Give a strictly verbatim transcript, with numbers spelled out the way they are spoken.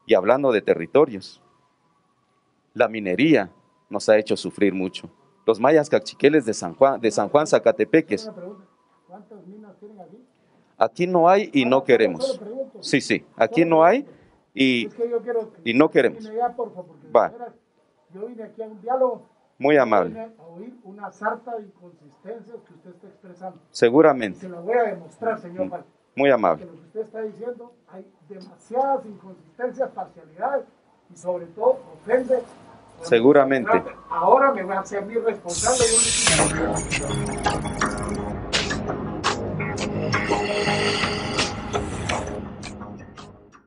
Y hablando de territorios, la minería nos ha hecho sufrir mucho. Los mayas cachiqueles de San Juan, de San Juan Zacatepeques. ¿Cuántas minas tienen aquí? Aquí no hay y no queremos. Sí, sí, aquí no hay y, y no queremos. Va. Yo vine aquí a un diálogo. Muy amable. A oír una sarta de inconsistencias que usted está expresando. Seguramente. Se lo voy a demostrar, señor Falco. Muy amable. Que lo que usted está diciendo, hay demasiadas inconsistencias, parcialidades y sobre todo ofende. Seguramente. Ahora me voy a hacer mi responsable.